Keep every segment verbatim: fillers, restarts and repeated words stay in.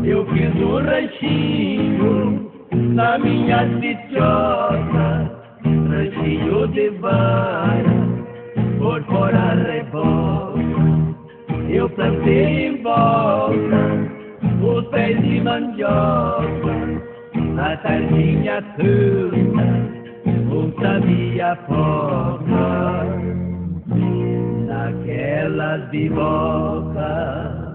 Eu fiz um ranchinho na minha sitiosa, ranchinho de vara, por fora reboca. Eu plantei em volta os pés de mandioca, a tardinha toda não sabia foca naquelas bibocas.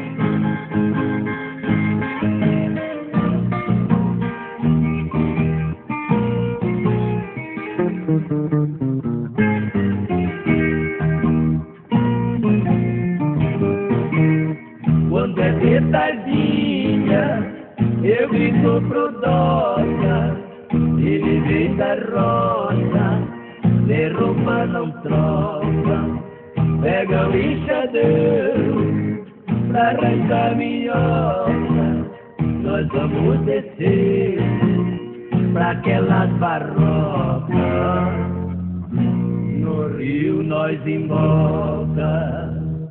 Quando é de tardinha, eu grito pro Doca, ele vem da roça, de roupa não troca. Pega o enxadão pra arrancar minhoca, nós vamos descer pra aquelas barrocas, no rio nós emboca.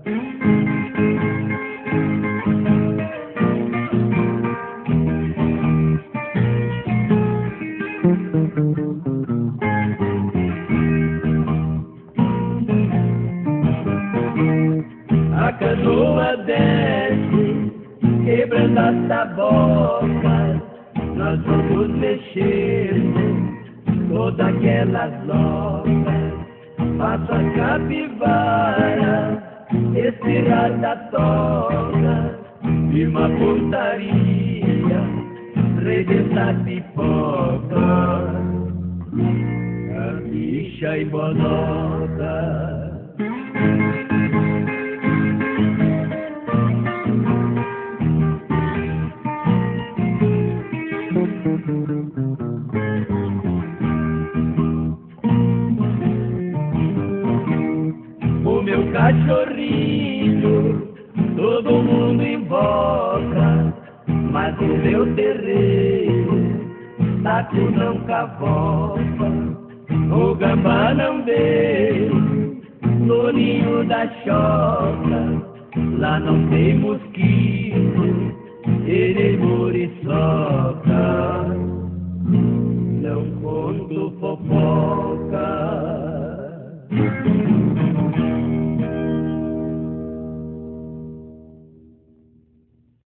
A canoa desce, quebrando as tabocas, nós vamos mexer todas aquelas locas. Passo a capivara, estirada a toga, e uma pontaria, rebenta pipoca, a bicha e bonota. O meu cachorrinho, todo mundo invoca, mas o meu terreiro, taco não cavoca. O gambá não vê no ninho da choca, lá não tem mosquito,